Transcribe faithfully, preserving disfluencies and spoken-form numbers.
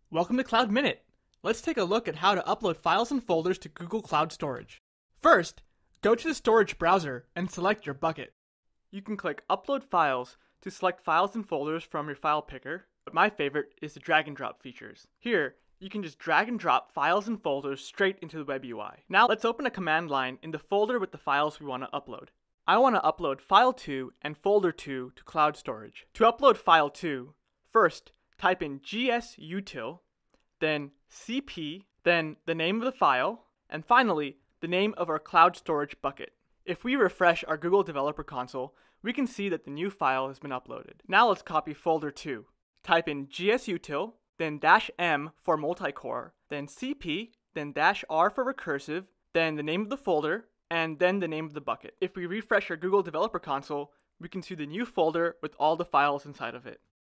Welcome to Cloud Minute. Let's take a look at how to upload files and folders to Google Cloud Storage. First, go to the storage browser and select your bucket. You can click Upload Files to select files and folders from your file picker, but my favorite is the drag and drop features. Here, you can just drag and drop files and folders straight into the web U I. Now let's open a command line in the folder with the files we want to upload. I want to upload File two and Folder two to Cloud Storage. To upload File two, first type in gsutil, then cp, then the name of the file, and finally the name of our cloud storage bucket. If we refresh our Google Developer Console, we can see that the new file has been uploaded. Now let's copy folder two. Type in gsutil, then dash m for multi-core, then cp, then dash r for recursive, then the name of the folder, and then the name of the bucket. If we refresh our Google Developer Console, we can see the new folder with all the files inside of it.